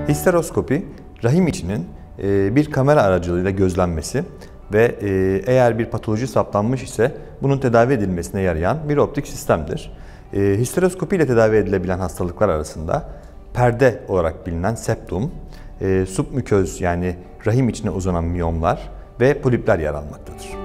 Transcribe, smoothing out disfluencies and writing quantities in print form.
Histeroskopi, rahim içinin bir kamera aracılığıyla gözlenmesi ve eğer bir patoloji saptanmış ise bunun tedavi edilmesine yarayan bir optik sistemdir. Histeroskopi ile tedavi edilebilen hastalıklar arasında perde olarak bilinen septum, submüköz yani rahim içine uzanan miyomlar ve polipler yer almaktadır.